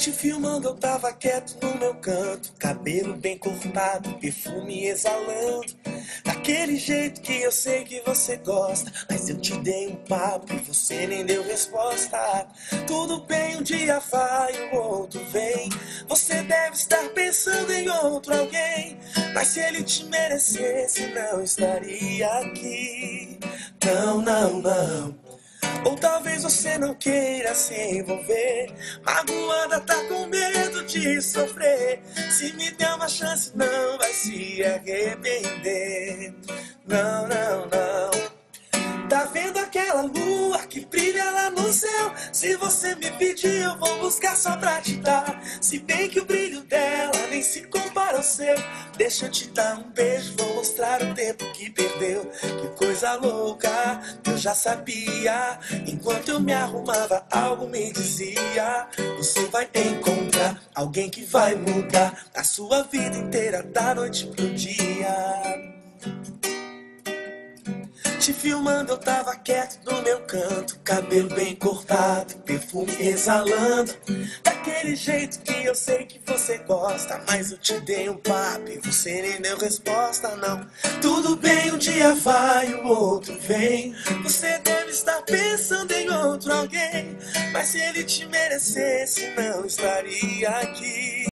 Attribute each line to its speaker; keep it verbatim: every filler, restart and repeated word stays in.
Speaker 1: Te filmando, eu tava quieto no meu canto, cabelo bem cortado, perfume exalando, daquele jeito que eu sei que você gosta. Mas eu te dei um papo e você nem deu resposta. Tudo bem, um dia vai, o outro vem. Você deve estar pensando em outro alguém, mas se ele te merecesse, não estaria aqui. Não, não, não. Ou talvez você não queira se envolver, magoada, tá com medo de sofrer. Se me der uma chance, não vai se arrepender. Não, não, não. Tá vendo aquela lua que brilha lá no céu? Se você me pedir, eu vou buscar só pra te dar. Se bem que o brilho dela nem se compara ao seu. Deixa eu te dar um beijo, vou mostrar o tempo que perdeu. Que coisa louca, eu já sabia. Enquanto eu me arrumava, algo me dizia: você vai encontrar alguém que vai mudar a sua vida inteira, da noite pro dia. Te filmando, eu tava quieto no meu canto, cabelo bem cortado, perfume exalando, daquele jeito que eu sei que você gosta. Mas eu te dei um papo e você nem deu resposta, não. Tudo bem, um dia vai, o outro vem. Você deve estar pensando em outro alguém, mas se ele te merecesse, não estaria aqui.